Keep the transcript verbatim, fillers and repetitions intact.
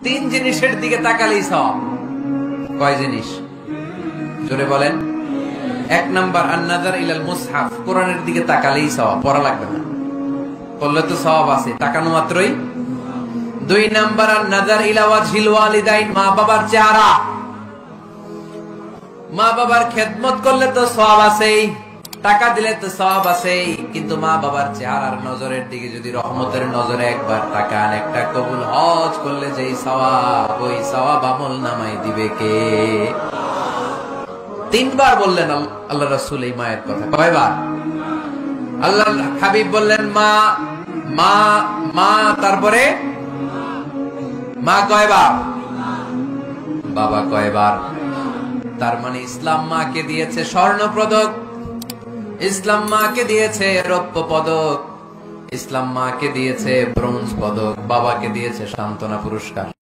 তিন জিনিসের দিকে তাকালেই সওয়াব। কয় জিনিস? জোরে বলেন। এক নাম্বার আন-নাযার ইলাল মুসহাফ, কোরআনের দিকে তাকালেই সওয়াব, পড়া লাগবে না, পড়লে তো সওয়াব আছে, তাকানো মাত্রই। দুই নাম্বার আন-নাযার ইলা ওয়াজহিল ওয়ালিদাইন, মা বাবার চেহারা, মা বাবার খেদমত করলে তো সওয়াব আছেই, টাকা দিলে তো সওয়াব আছেই, কিন্তু মা বাবার চেহারার নজরের দিকে যদি রহমতের নজরে একবার তাকান, একটা কবুল হজ করলে যেই সওয়াব, ওই সওয়াব আমল নামায় দিবে কে? তিনবার বললেন আল্লাহ রাসূল এই মায়ের কথা। কয়বার? আল্লাহ হাবিব বললেন মা মা মা, তারপরে মা কয়বার? বাবা কয়বার? তার মানে ইসলাম মাকে দিয়েছে স্বর্ণ পদক, ইসলাম মাকে দিয়েছে রৌপ্য পদক, ইসলাম মাকে দিয়েছে ব্রোঞ্জ পদক, বাবাকে দিয়েছে সান্ত্বনা পুরস্কার।